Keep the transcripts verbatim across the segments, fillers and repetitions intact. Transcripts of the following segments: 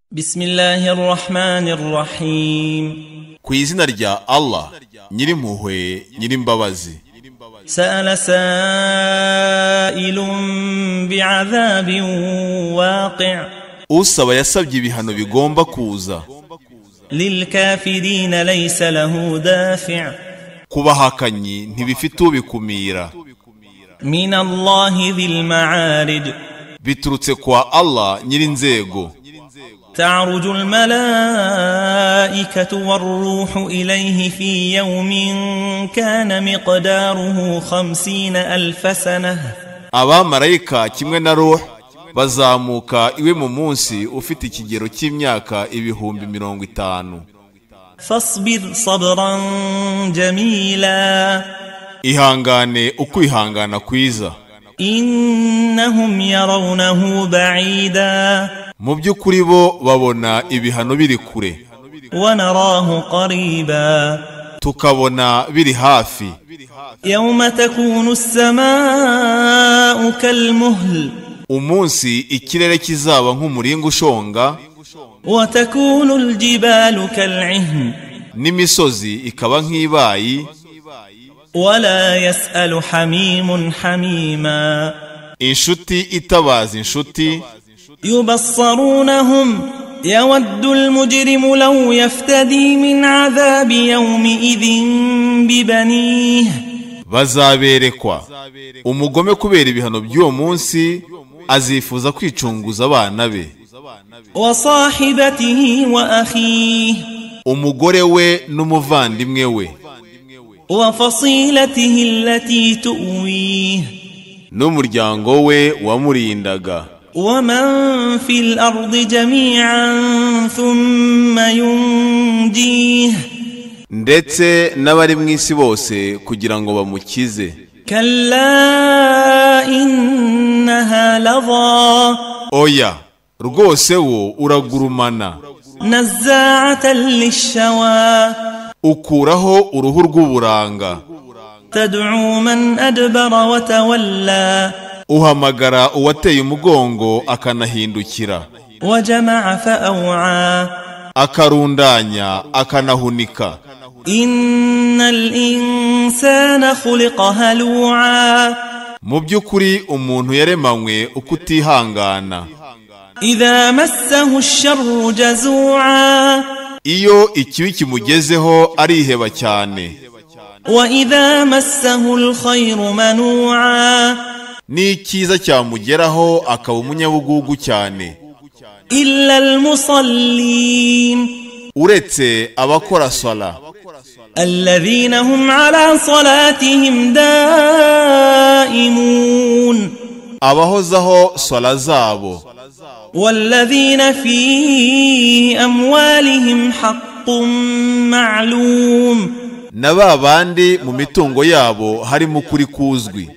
Bismillahirrahmanirrahim. Ku izina rya Allah nyirimpuhwe nyirimbabazi. Sa'ala sa'ilun bi'adhabin waqi'. Usaba yasabye ibihano bigomba kuza. Lil kafirin laysa lahu dafi'. Kubahakanyi ntibifite ubikumira. Min Allahi dhil ma'arij. Biturutse kwa Allah nyirinzego. تعرج الملائكة والروح إليه في يوم كان مقداره خمسين ألف سنة. Aba marayika kimwe na roho bazamuka iwe mu munsi ufite ikigero cy'imyaka ibihumbi mirongo itanu. فاصبر صبرا جميلا. Ihangane ukwihangana kwiza. إنهم يرونه بعيدا. Mu by'ukuri bo babona ibihano biri kure. ونراه قريبا. Tukabona biri hafi. يوم تكون السماء كالمهل. Umunsi ikirere kizaba nk'umuringa ushonga. وتكون الجبال كالعهن. N'imisozi ikaba nk'ibayi. ولا يسأل حميم حميما. Inshuti itabaza inshuti. يبصرونهم يود المجرم لو يفتدي من عذاب يومئذ ببنيه. Bazaberekwa umugome kubera ibihano by'uwo munsi azifuza kwicunguza abana be. وصاحبته وأخيه. Umugore we n'umuvandimwe we. وفصيلته التي تؤويه. N'umuryango we wamurindaga. ومن في الأرض جميعا ثم ينجيه. Ndetse n'abari mu isi bose kugira ngo bamukize. كلا إنها لظى. Oya rwose wo uragurumana. نزاعة للشوى. Ukuraho uruhu rw'uburanga. تدعو من أدبر وتولى. Uhamagara uwateye umugongo akanahindukira. وجمع فأوعى. Akarundanya akanahunika. إن الإنسان خلق هلوعا. Mu by'ukuri umuntu yaremanywe ukutihangana. إذا مسه الشر جزوعا. Iyo ikibi kimugezeho ariheba cyane. وإذا مسه الخير منوعا. N'ikiza cyamugeraho akaba umunyabugugu cyane. إلا المصلين. Uretse abakora sala. الذين هم على صلاتهم دائمون. Abahozaho sala zabo. والذين في أموالهم حق معلوم. Naba bandi mu mitungo yabo harimo kuri kuzwi.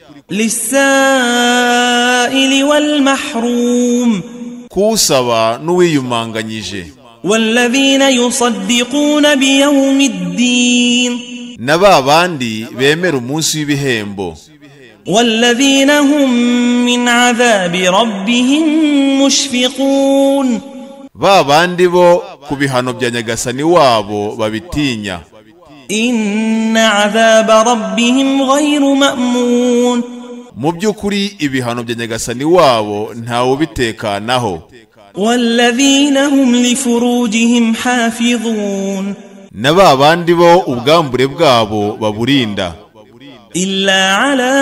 للسائل والمحروم. Kusaba n'uwiyumanganyije. والذين يصدقون بيوم الدين. Naba bandi bemera umunsi w'ibihembo. والذين هم من عذاب ربهم مشفقون. Ba bandi bo ku bihano bya Nyagasani wabo babitinya. إن عذاب ربهم غير مأمون. Mu by'ukuri ibihano bya Nyagasani wabo ntawe bitekanaho. والذين هم لفروجهم حافظون. Naba bandi bo ubwambure bwabo baburinda. إلا على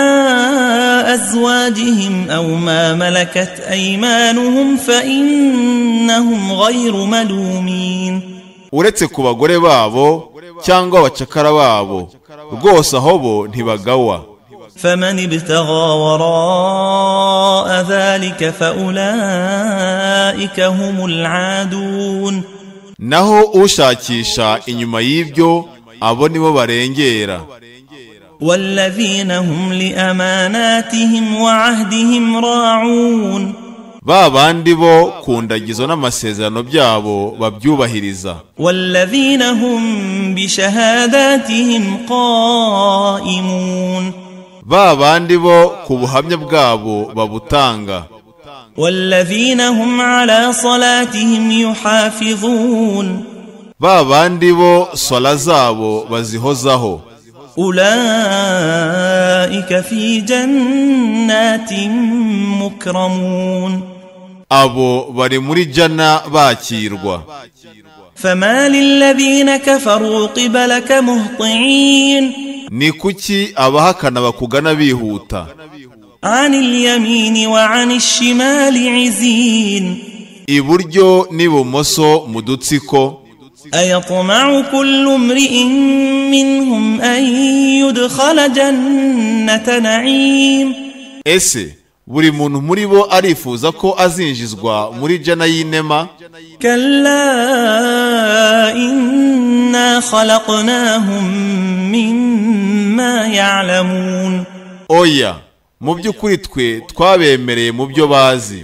أزواجهم أو ما ملكت أيمانهم فإنهم غير ملومين. Uretse ku bagore babo cyangwa abacakara babo rwose aho bo ntibagawa. فمن ابتغى وراء ذلك فأولئك هم العادون. Naho ushakisha inyuma y'ibyo abo nibo barengera. والذين هم لأماناتهم وعهدهم راعون. Ba bandi bo kundagizo n'amasezerano byabo babyubahiriza. والذين هم بشهاداتهم قائمون. Ba bandi bo ku buhamya bwabo babutanga. والذين هم على صلاتهم يحافظون ba bandi bo sola zabo bazihozaho أولئك في جنات مكرمون abo bari muri jana bakirwa فما للذين كفروا قبلك مهطعين ni kuki abahakana bakugana bihuta عن اليمين وعن الشمال عزين iburyo n'ibumoso mu dutsiko أيطمع كل امرئ منهم أن يدخل جنة نعيم ese buri muntu muri bo arifuza ko azinjizwa muri jana y'inema كلا إنا خلقناهم مما يعلمون oya mu by'ukuri twe twabemereye mu byo bazi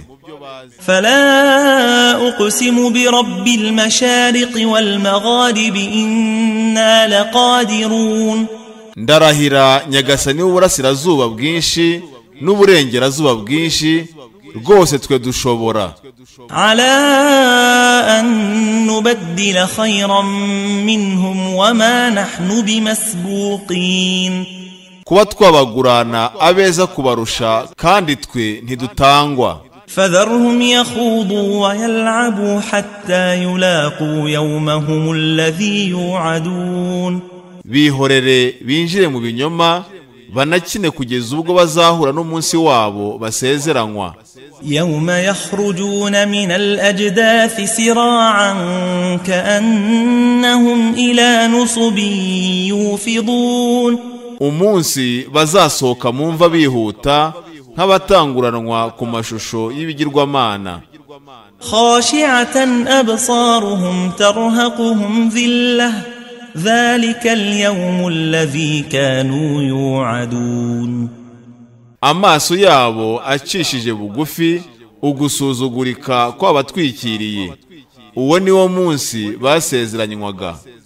فلا أقسم برب المشارق والمغارب إنا لقادرون ndarahira nyagasani w'uburasirazuba bwinshi n'uburengerazuba bwinshi rwose twe dushobora على أن نبدل خيرا منهم وما نحن بمسبوقين kuba twabagurana abeza kubarusha kandi twe ntidutangwa فذرهم يخوضوا ويلعبوا حتى يلاقوا يومهم الذي يوعدون bihorere binjire mu binyoma banakine kugeza ubwo bazahura n'umunsi wabo basezeranywa يوم يخرجون من الأجداث سراعا كأنهم إلى نصب يوفضون umunsi bazasohoka mu mva bihuta nk'abatanguranwa ku mashusho y'ibigirwamana خاشعة أبصارهم ترهقهم ذلة ذلك اليوم الذي كانوا يوعدون amaso yabo acishije bugufi ugusuzugurika kw'abatwikiriye uwo ni wo munsi basezeranywaga